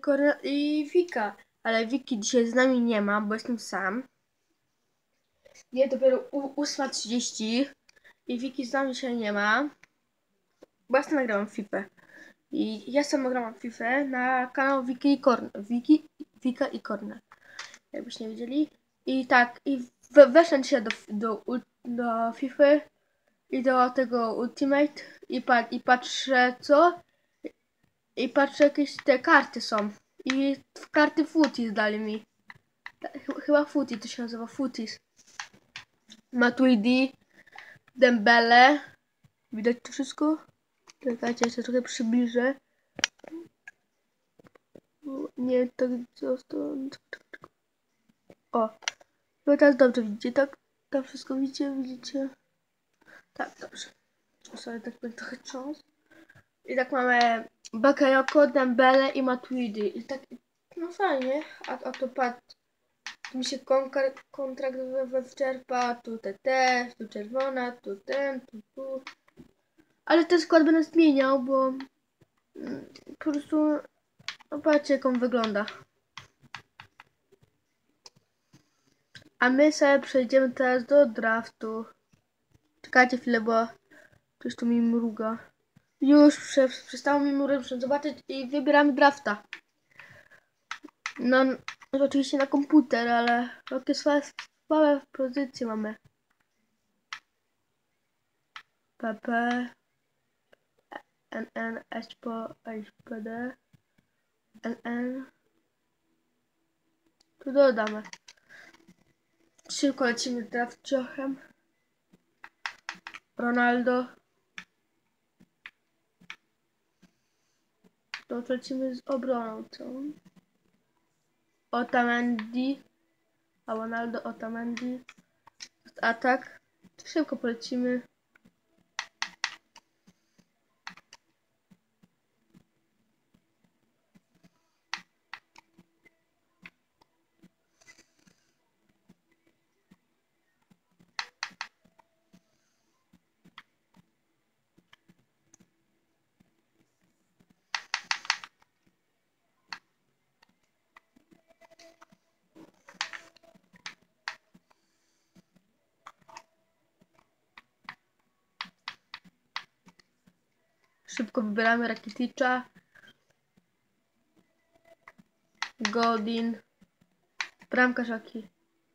i Wika. Ale Wiki dzisiaj z nami nie ma, bo jestem sam. Nie, dopiero 8:30 i Wiki z nami dzisiaj nie ma, bo ja sam nagrałam FIFA. I ja sam nagrałam FIFA na kanał Wika i Kornel. Jakbyście nie wiedzieli. I tak, i weszłam dzisiaj do FIFA i do tego Ultimate i patrzę co? I patrzę jakieś te karty są. I karty Footies dali mi. Chyba Footy to się nazywa, Footies. Matuidi, Dembele. Widać to wszystko? Czekajcie, jeszcze trochę przybliżę. Nie, tak zostało. O, chyba teraz dobrze widzicie, tak? Tam wszystko widzicie? Tak, dobrze. Sobie tak będę trochę trząsł. I tak mamy Bakayoko, Dembele i Matuidi. I tak, no fajnie. A to patrz. Tu mi się kontrakt wyczerpa, tu te też, tu czerwona, tu ten, tu. Ale ten skład będę zmieniał, bo po prostu, no patrzcie jak on wygląda. A my sobie przejdziemy teraz do draftu. Czekajcie chwilę, bo coś tu mi mruga. Już przestało mi mrugać, muszę zobaczyć i wybieramy drafta. No, oczywiście na komputer, ale jakie słabe pozycje mamy. PP, NN, SPO, SPD, NN. Tu dodamy. Szybko lecimy z draftciochem. Ronaldo. To lecimy z obroną całą. Otamendi. A Ronaldo, Otamendi. Atak. Szybko polecimy. Szybko wybieramy Rakiticza. Godin. Bramkarz jaki?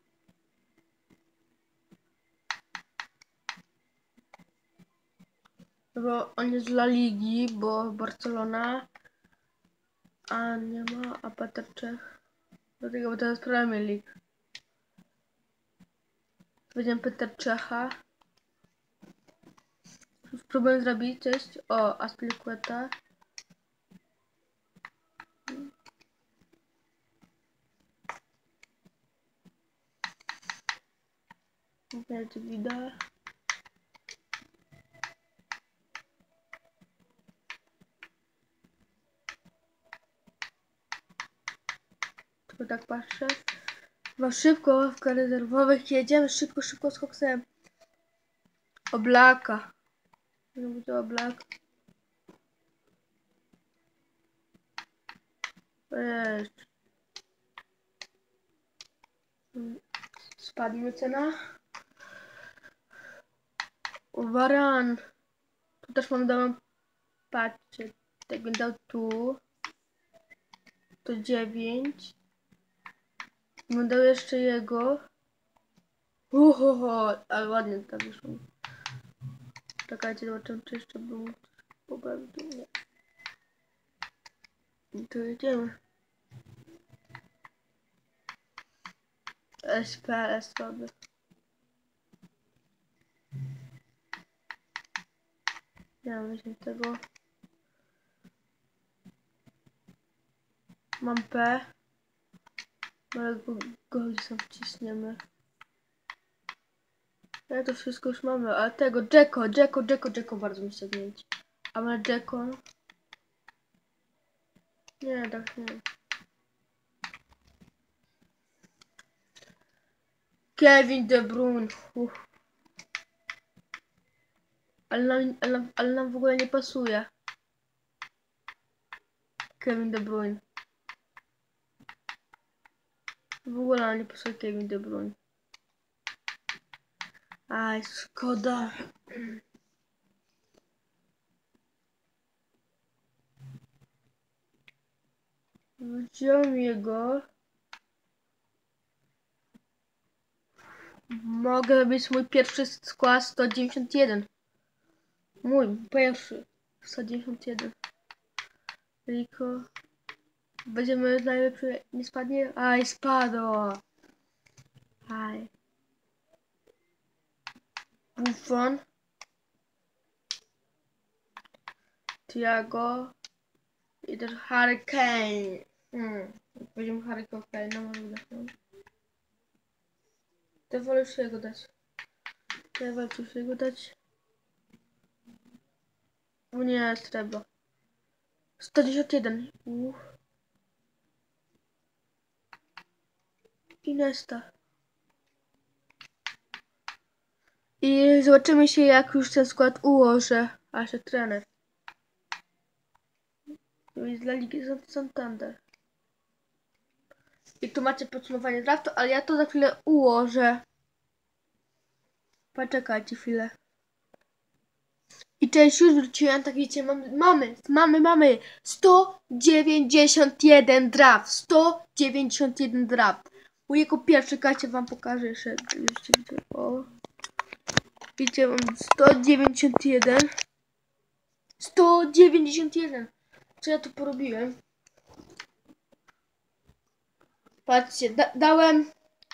Bo on jest z La Ligi, bo Barcelona. A nie ma, a Peter Czech. Dlatego, bo to jest Premier League. Weźmiemy Peter Czecha. Spróbuję zrobić, cześć. O, Aspilicueta. Wiecie, widać. Tylko tak patrzę. Chyba szybko w rezerwowych jedziemy, szybko z koksem. Oblaka. Nie będzie Oblak. Spadnie cena. Varan. Tu też mam dał, patrzcie, tak bym dał tu. To 9. Bym dał jeszcze jego. Ale ładnie tam wyszło. Czekajcie, zobaczymy czy jeszcze był poprawił. Nie. I tu jedziemy. SPL słaby. Ja myślę tego. Mam P. Ale go sam wciśniemy. Ja to wszystko już mamy, ale tego Jacko bardzo mi chce zmienić. A mamy Jacko. Nie, tak nie. Kevin De Bruyne. Ale nam w ogóle nie pasuje. Kevin De Bruyne. W ogóle nie posłuchaj Kevin De Bruyne. Aj, szkoda. Wziąłem jego. Mogę być mój pierwszy skład 191. Mój pierwszy 191. Rico. Będziemy najlepszy. Nie spadnie? Aj, spadło. Aj. Buffon. Thiago. I też Harry Kane. Będziemy Harry Kane, no może uda się. To wolę już jego dać. Ja wolę już jego dać. O nie, srebro. 191. Inesta. I zobaczymy się, jak już ten skład ułożę. A się trener. To jest dla Ligi Santander. I tu macie podsumowanie draftu, ale ja to za chwilę ułożę. Poczekajcie chwilę. I cześć, już wróciłem, tak wiecie, mamy 191 draft, 191 draft. Mój jako pierwszy karcie wam pokażę jeszcze, o. Widzicie, mam 191. 191. Co ja tu porobiłem? Patrzcie, dałem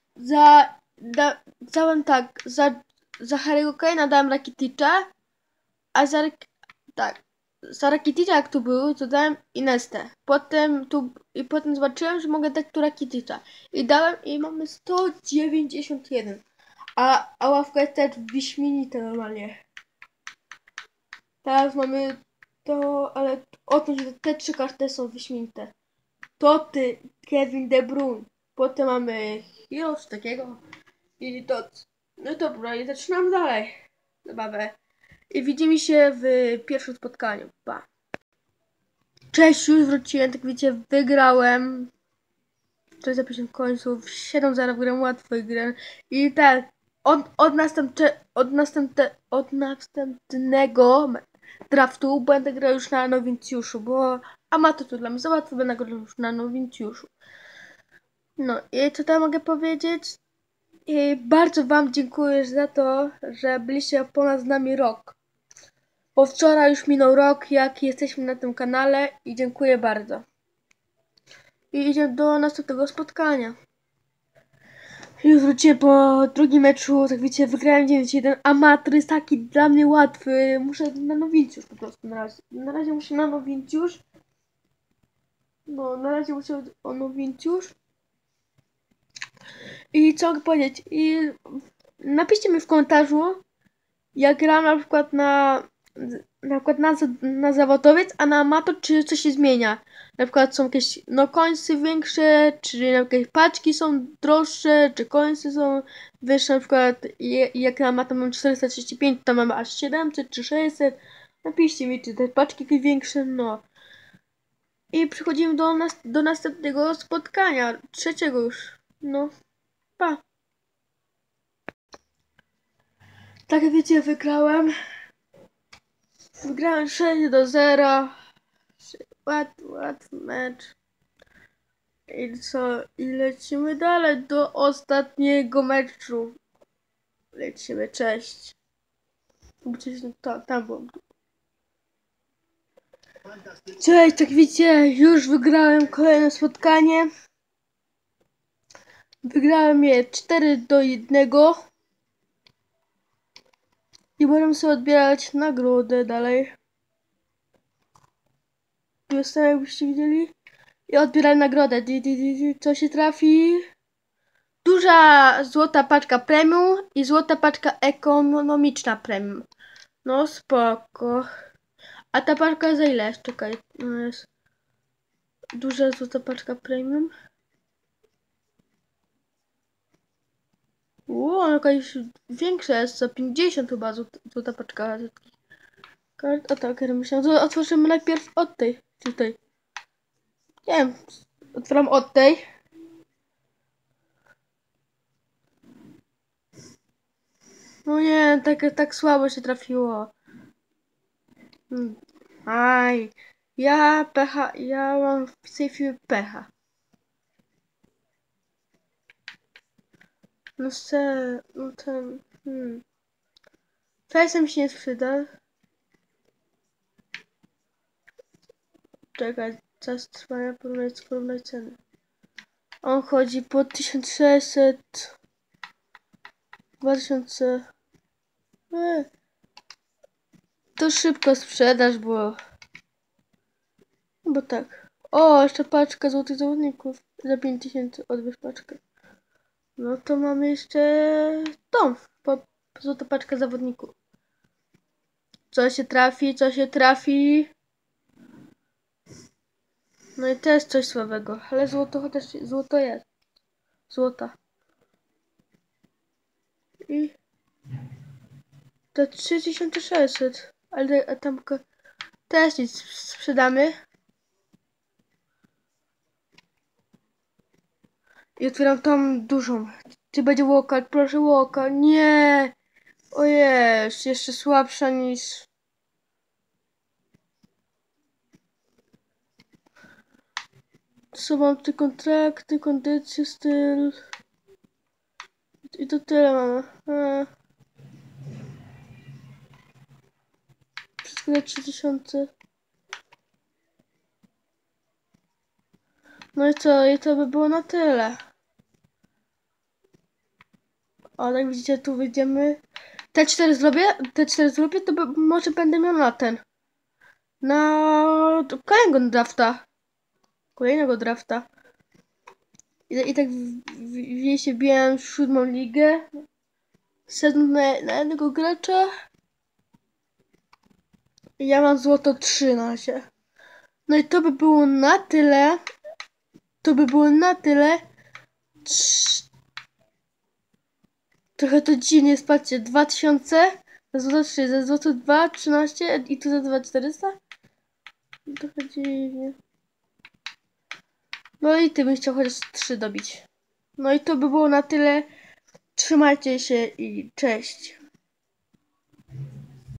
tak, za Harry'ego Kane'a dałem Rakiticza, a za Rakiticza jak tu był, to dałem Inestę. Potem zobaczyłem, że mogę dać tu Rakiticza. I dałem i mamy 191. A ławka jest też wyśmienita normalnie. Teraz mamy to, ale te trzy karty są wyśmienite. Toty, Kevin De Bruyne. Potem mamy Heroes takiego. I to. No dobra, i zaczynam dalej zabawę. I widzimy się w pierwszym spotkaniu. Pa. Cześć, już wróciłem, tak wiecie, wygrałem. To jest zapisem końców. 7-0 wygrałem, łatwo grę. I tak, od następnego draftu będę grał już na nowincjuszu, bo amator to dla mnie za łatwo, będę grał już na nowincjuszu. No i co tam mogę powiedzieć? I bardzo wam dziękuję za to, że byliście ponad z nami rok. Bo wczoraj już minął rok, jak jesteśmy na tym kanale i dziękuję bardzo. I idziemy do następnego spotkania. Już wróciłem po drugim meczu, tak wiecie, wygrałem 9-1. Amator jest taki dla mnie łatwy. Muszę na nowincjusz po prostu na razie. Na razie muszę na nowincjusz. No, na razie muszę o nowincjusz. I co mogę powiedzieć? I napiszcie mi w komentarzu, jak gram na przykład na zawodowiec, a na amator, czy coś się zmienia. Na przykład są jakieś końce większe, czy jakieś paczki są droższe, czy końce są wyższe. Na przykład jak na amator mam 435, to mamy aż 700 czy 600. Napiszcie mi, czy te paczki jakieś większe, no. I przechodzimy do następnego spotkania, trzeciego już. No, pa. Tak jak wiecie, wygrałem 6-0. Łatwy mecz. I co? I lecimy dalej do ostatniego meczu. Lecimy, cześć. Tam było. Cześć, tak widzicie, już wygrałem kolejne spotkanie. Wygrałem je 4-1. I możemy sobie odbierać nagrodę dalej. Jestem, jakbyście widzieli. I odbieram nagrodę. Co się trafi? Duża złota paczka premium i złota paczka ekonomiczna premium. No spoko. A ta paczka za ile? Czekaj. No jest duża złota paczka premium. Ona jakaś większa jest, za 50 chyba złota paczka. O tak, myślałem, że otworzymy najpierw od tej, tutaj. Nie wiem, otwieram od tej. No nie, tak słabo się trafiło. Aj, ja mam w sejfie pecha. No no ten, Fejsem się nie sprzyda. Czekaj, czas trwania, porównać ceny. On chodzi po 1600, 2000. To szybko sprzedaż, bo tak. O, jeszcze paczka złotych zawodników. Za 5000 odbierz paczkę. No to mamy jeszcze tą, złota paczka zawodników. Co się trafi. No i też coś słabego, ale złoto chociaż złoto jest. Złota. I to 3600, ale tam też nic sprzedamy. I otwieram tą dużą. Czy będzie walkout? Proszę walkout. Nie! O jest, jeszcze słabsza niż... Co mam? Te kontrakty, kondycje, styl... I to tyle mamy. Wszystko za 3000. No i co? I to by było na tyle. O, jak widzicie, tu wyjdziemy. Te 4 zrobię, to może będę miał na ten. Na kolejnego drafta. I tak się biłem w 7. ligę. Sezon na jednego gracza. I ja mam złoto 3 na razie. No i to by było na tyle. Trochę to dziwnie jest, patrzcie, 2000 za złoto 3, za złoto 2, 13 i tu za 2400. Trochę dziwnie. No i ty bym chciał chociaż 3 dobić. No i to by było na tyle. Trzymajcie się i cześć.